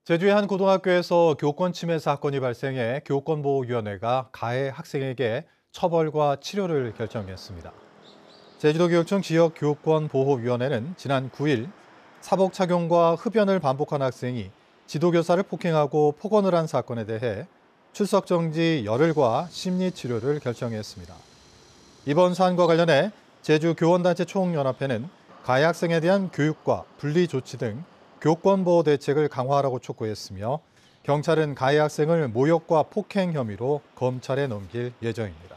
제주의 한 고등학교에서 교권 침해 사건이 발생해 교권보호위원회가 가해 학생에게 처벌과 치료를 결정했습니다. 제주도교육청 지역교권보호위원회는 지난 9일 사복 착용과 흡연을 반복한 학생이 지도교사를 폭행하고 폭언을 한 사건에 대해 출석 정지 열흘과 심리치료를 결정했습니다. 이번 사안과 관련해 제주교원단체 총연합회는 가해 학생에 대한 교육과 분리 조치 등 교권보호 대책을 강화하라고 촉구했으며 경찰은 가해 학생을 모욕과 폭행 혐의로 검찰에 넘길 예정입니다.